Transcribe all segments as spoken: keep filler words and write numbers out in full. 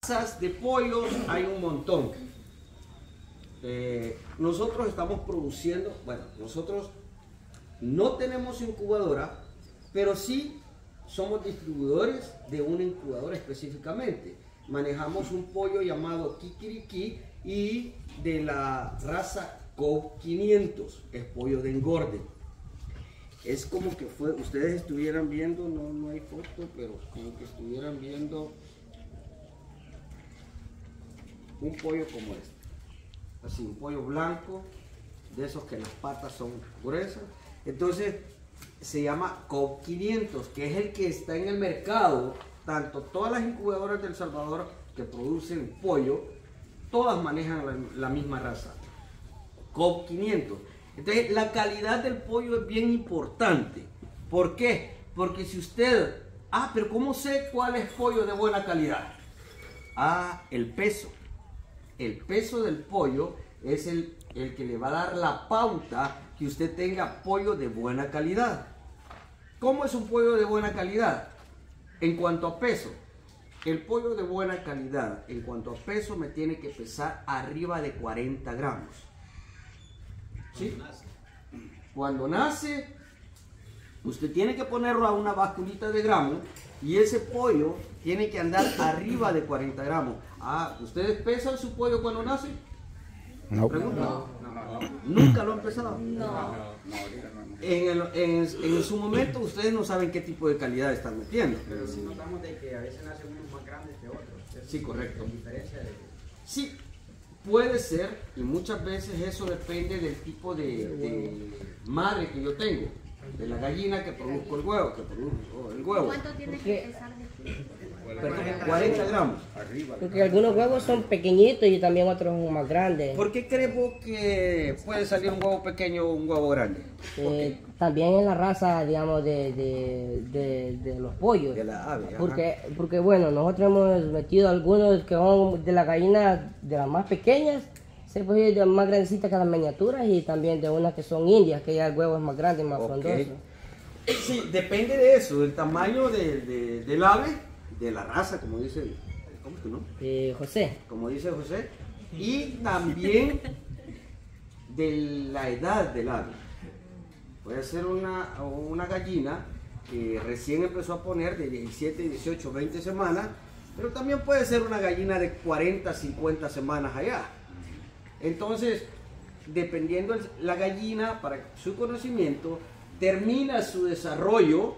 Razas de pollos hay un montón. Eh, nosotros estamos produciendo, bueno, nosotros no tenemos incubadora, pero sí somos distribuidores de una incubadora específicamente. Manejamos un pollo llamado Kikiriki y de la raza Cobb quinientos, es pollo de engorde. Es como que fue, ustedes estuvieran viendo, no, no hay foto, pero como que estuvieran viendo un pollo como este. Así, un pollo blanco, de esos que las patas son gruesas. Entonces, se llama Cobb quinientos, que es el que está en el mercado. Tanto todas las incubadoras de El Salvador que producen pollo, todas manejan la, la misma raza, Cobb quinientos. Entonces, la calidad del pollo es bien importante. ¿Por qué? Porque si usted, ah, pero ¿cómo sé cuál es pollo de buena calidad? Ah, el peso. El peso del pollo es el, el que le va a dar la pauta que usted tenga pollo de buena calidad. ¿Cómo es un pollo de buena calidad? En cuanto a peso, el pollo de buena calidad, en cuanto a peso, me tiene que pesar arriba de cuarenta gramos. ¿Sí? Cuando nace, usted tiene que ponerlo a una basculita de gramos y ese pollo tiene que andar arriba de cuarenta gramos. Ah, ¿ustedes pesan su pollo cuando nace? No. Pregunta. No, no, no. ¿Nunca lo han pesado? No. En, el, en, en su momento ustedes no saben qué tipo de calidad están metiendo. Pero sí notamos de que a veces nacen unos más grandes que otros. Sí, correcto. Con diferencia de... Sí, puede ser, y muchas veces eso depende del tipo de, de madre que yo tengo, de la gallina que produzco el huevo, que produzco el huevo. ¿Cuánto tiene que pesar de kilo? Perdón, cuarenta gramos. Porque algunos huevos son pequeñitos y también otros más grandes. ¿Por qué creo que puede salir un huevo pequeño o un huevo grande? Eh, también en la raza, digamos, de, de, de, de los pollos. De la ave, ajá. Porque, porque, bueno, nosotros hemos metido algunos que son de la gallina de las más pequeñas, se puede ir de más grandecitas que las miniaturas y también de unas que son indias, que ya el huevo es más grande y más Ok. frondoso. Sí, depende de eso, del tamaño de, de- del ave, de la raza, como dice, ¿cómo es tu nombre? Eh, José. Como dice José, y también de la edad del ave. Puede ser una, una gallina que recién empezó a poner de diecisiete, dieciocho, veinte semanas, pero también puede ser una gallina de cuarenta, cincuenta semanas allá. Entonces, dependiendo el- la gallina, para su conocimiento, termina su desarrollo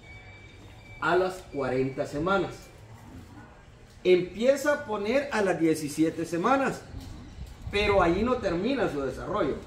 a las cuarenta semanas. Empieza a poner a las diecisiete semanas, pero ahí no termina su desarrollo.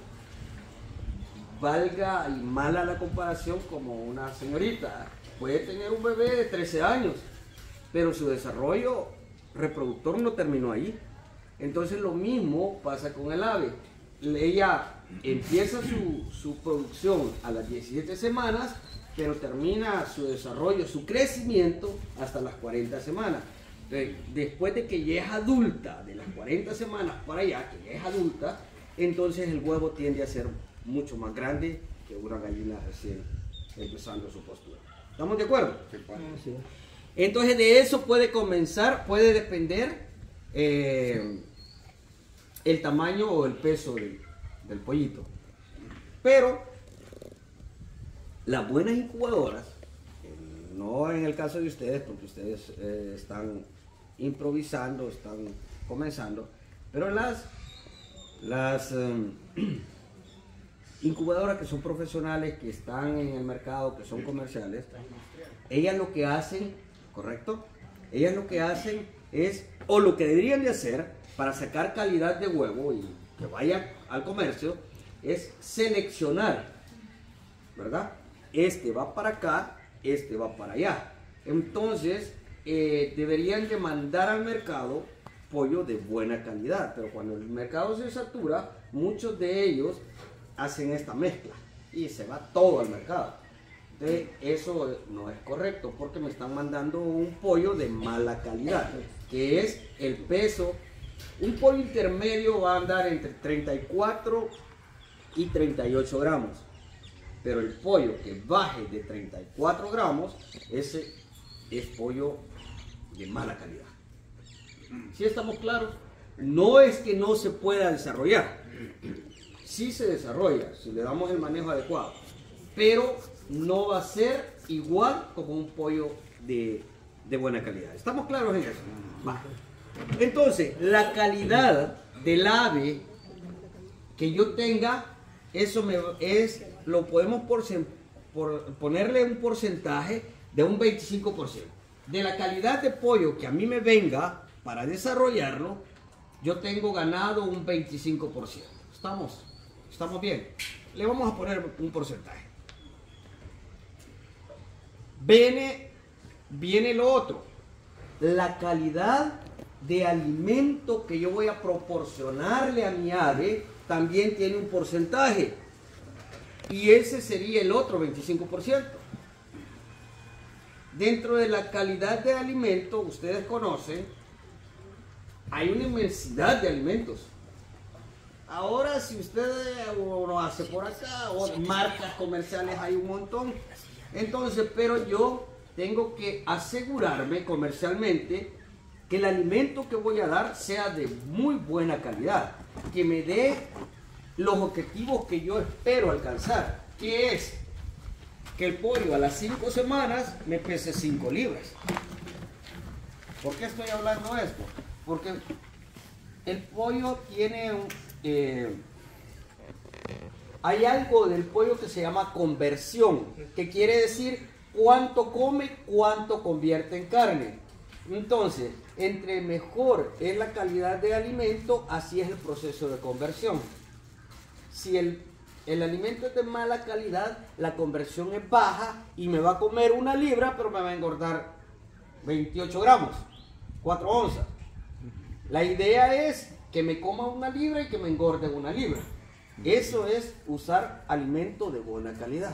Valga y mala la comparación, como una señorita puede tener un bebé de trece años, pero su desarrollo reproductor no terminó ahí. Entonces lo mismo pasa con el ave. Ella empieza su, su producción a las diecisiete semanas, pero termina su desarrollo, su crecimiento hasta las cuarenta semanas. Entonces, después de que ya es adulta, de las cuarenta semanas para allá, que ya es adulta, entonces el huevo tiende a ser mucho más grande que una gallina recién empezando su postura. ¿Estamos de acuerdo? Sí. Entonces de eso puede comenzar, puede depender eh, el tamaño o el peso del, del pollito. Pero las buenas incubadoras, eh, no en el caso de ustedes, porque ustedes eh, están improvisando, están comenzando, pero las, las eh, incubadoras que son profesionales, que están en el mercado, que son comerciales, ellas lo que hacen, ¿correcto? Ellas lo que hacen es, o lo que deberían de hacer para sacar calidad de huevo y que vaya al comercio, es seleccionar, ¿verdad? Este va para acá, este va para allá. Entonces, eh, deberían de mandar al mercado pollo de buena calidad, pero cuando el mercado se satura, muchos de ellos hacen esta mezcla y se va todo al mercado. Entonces, eso no es correcto porque me están mandando un pollo de mala calidad, que es el peso. Un pollo intermedio va a andar entre treinta y cuatro y treinta y ocho gramos, pero el pollo que baje de treinta y cuatro gramos, ese es pollo de mala calidad. ¿Sí estamos claros? No es que no se pueda desarrollar. Sí se desarrolla, si le damos el manejo adecuado. Pero no va a ser igual como un pollo de, de buena calidad. ¿Estamos claros en eso? Va. Entonces, la calidad del ave que yo tenga, eso me, es, lo podemos porcent, por, ponerle un porcentaje de un veinticinco por ciento. De la calidad de pollo que a mí me venga para desarrollarlo, yo tengo ganado un veinticinco por ciento. ¿Estamos? ¿Estamos bien? Le vamos a poner un porcentaje. Viene, viene lo otro. La calidad de alimento que yo voy a proporcionarle a mi ave también tiene un porcentaje. Y ese sería el otro veinticinco por ciento. Dentro de la calidad de alimento, ustedes conocen, hay una inmensidad de alimentos. Ahora, si usted lo hace por acá, o marcas comerciales hay un montón. Entonces, pero yo tengo que asegurarme comercialmente que el alimento que voy a dar sea de muy buena calidad, que me dé los objetivos que yo espero alcanzar, que es que el pollo a las cinco semanas me pese cinco libras. ¿Por qué estoy hablando de esto? Porque el pollo tiene un, eh, hay algo del pollo que se llama conversión, que quiere decir cuánto come, cuánto convierte en carne. Entonces, entre mejor es la calidad de alimento, así es el proceso de conversión. Si el, el alimento es de mala calidad, la conversión es baja y me va a comer una libra, pero me va a engordar veintiocho gramos, cuatro onzas. La idea es que me coma una libra y que me engorde una libra. Eso es usar alimento de buena calidad.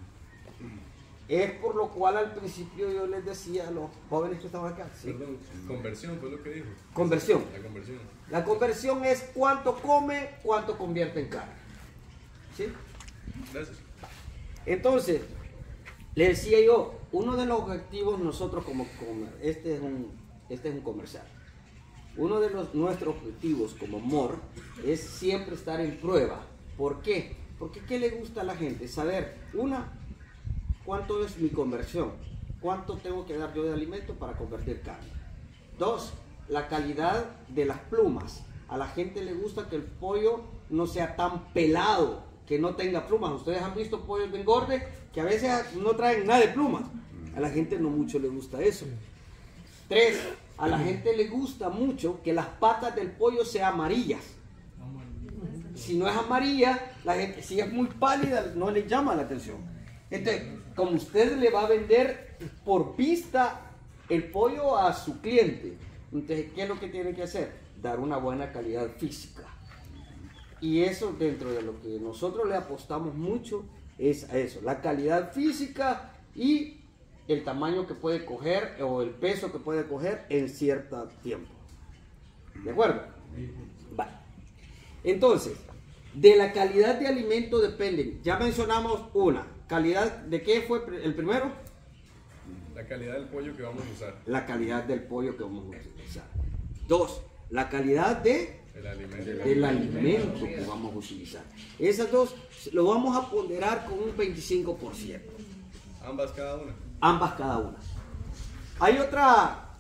Es por lo cual al principio yo les decía a los jóvenes que estaban acá. ¿Sí? Perdón, conversión fue lo que dijo. Conversión. La conversión. La conversión es cuánto come, cuánto convierte en carne. ¿Sí? Gracias. Entonces, le decía yo, uno de los objetivos nosotros como comer, este es un, este es un comercial. Uno de los, nuestros objetivos como M O R es siempre estar en prueba. ¿Por qué? Porque ¿qué le gusta a la gente? Saber, una, cuánto es mi conversión, cuánto tengo que dar yo de alimento para convertir carne. Dos, la calidad de las plumas. A la gente le gusta que el pollo no sea tan pelado, que no tenga plumas. Ustedes han visto pollos de engorde que a veces no traen nada de plumas. A la gente no mucho le gusta eso. Tres, a la gente le gusta mucho que las patas del pollo sean amarillas. Si no es amarilla, la gente, si es muy pálida, no le llama la atención. Entonces, como usted le va a vender por vista el pollo a su cliente, entonces, ¿qué es lo que tiene que hacer? Dar una buena calidad física. Y eso, dentro de lo que nosotros le apostamos mucho, es a eso, la calidad física y el tamaño que puede coger o el peso que puede coger en cierto tiempo. ¿De acuerdo? Vale. Entonces, de la calidad de alimento dependen, ya mencionamos una, calidad, ¿de qué fue el primero? La calidad del pollo que vamos a usar. La calidad del pollo que vamos a utilizar. Dos, la calidad de El alimento. el alimento que vamos a utilizar. Esas dos lo vamos a ponderar con un veinticinco por ciento. Ambas cada una. Ambas cada una. Hay otra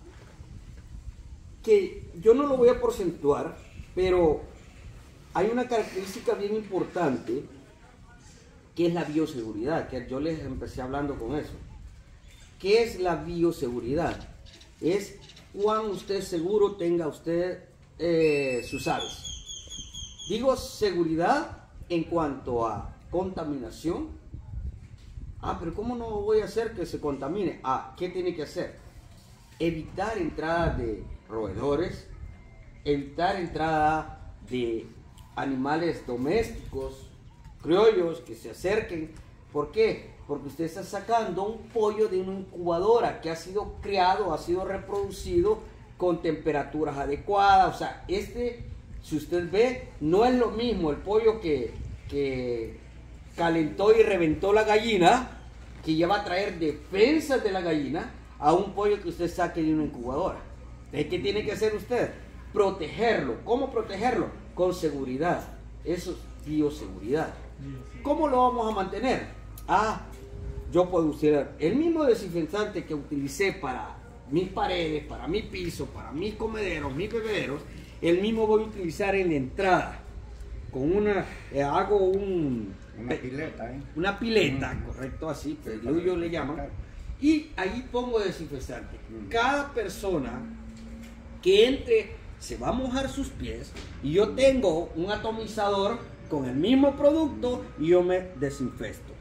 que yo no lo voy a porcentuar, pero hay una característica bien importante que es la bioseguridad, que yo les empecé hablando con eso. ¿Qué es la bioseguridad? Es cuán usted seguro tenga usted eh, sus aves. Digo seguridad en cuanto a contaminación. Ah, pero ¿cómo no voy a hacer que se contamine? Ah, ¿qué tiene que hacer? Evitar entrada de roedores, evitar entrada de animales domésticos, criollos que se acerquen. ¿Por qué? Porque usted está sacando un pollo de una incubadora que ha sido criado, ha sido reproducido con temperaturas adecuadas. O sea, este, si usted ve, no es lo mismo el pollo que, que calentó y reventó la gallina, que ya va a traer defensas de la gallina, a un pollo que usted saque de una incubadora. ¿Qué tiene que hacer usted? Protegerlo. ¿Cómo protegerlo? Con seguridad. Eso es bioseguridad. ¿Cómo lo vamos a mantener? Ah, yo puedo usar el mismo desinfectante que utilicé para mis paredes, para mi piso, para mis comederos, mis bebederos, el mismo voy a utilizar en la entrada. Con una, eh, hago un, Una pileta, ¿eh? una pileta, Mm. correcto, así, Sí, pero ellos le para- llaman. Y ahí pongo desinfectante. Mm. Cada persona que entre se va a mojar sus pies y yo tengo un atomizador con el mismo producto y yo me desinfecto.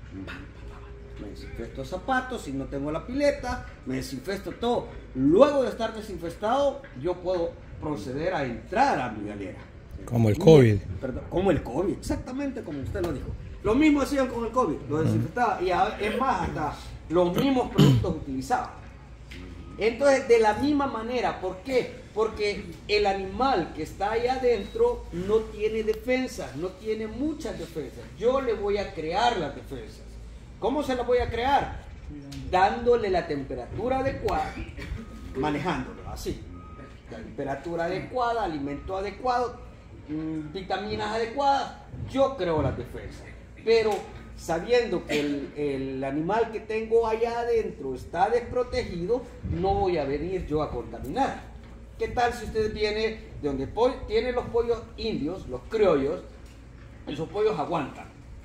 Me desinfecto zapatos, si no tengo la pileta, me desinfecto todo. Luego de estar desinfectado, yo puedo proceder a entrar a mi galera. Como el Y- COVID. Perdón, como el COVID, exactamente como usted lo dijo. Lo mismo hacían con el COVID, lo desinfectaban y a- es más, hasta los mismos productos utilizaban. Entonces, de la misma manera, ¿por qué? Porque el animal que está ahí adentro no tiene defensas, no tiene muchas defensas. Yo le voy a crear las defensas. ¿Cómo se las voy a crear? Dándole la temperatura adecuada, manejándolo así. Temperatura adecuada, alimento adecuado, mm, vitaminas adecuadas, yo creo las defensas. Pero sabiendo que el, el animal que tengo allá adentro está desprotegido, no voy a venir yo a contaminar. ¿Qué tal si usted viene de donde po- tiene los pollos indios, los criollos? Esos pollos aguantan.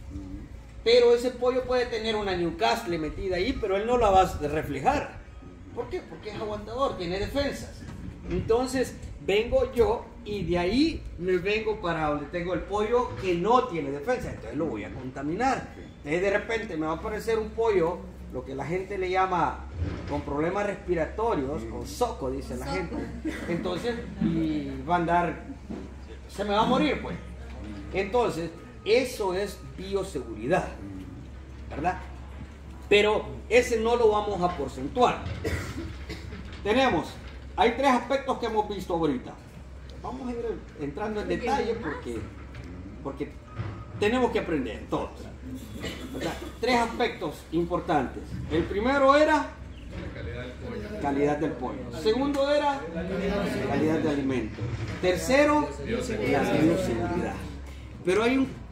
Pero ese pollo puede tener una Newcastle metida ahí, pero él no la va a reflejar. ¿Por qué? Porque es aguantador, tiene defensas. Entonces vengo yo y de ahí me vengo para donde tengo el pollo que no tiene defensa, entonces lo voy a contaminar. Entonces de repente me va a aparecer un pollo, lo que la gente le llama con problemas respiratorios, con soco, dice la gente. Entonces, y va a andar, se me va a morir pues. Entonces, eso es bioseguridad, ¿verdad? Pero ese no lo vamos a porcentuar. Tenemos, hay tres aspectos que hemos visto ahorita. Vamos a ir entrando en detalle porque, porque tenemos que aprender todos, ¿verdad? Tres aspectos importantes. El primero era La calidad del pollo. calidad del pollo. Segundo era calidad de alimento. Tercero, la bioseguridad. Pero hay un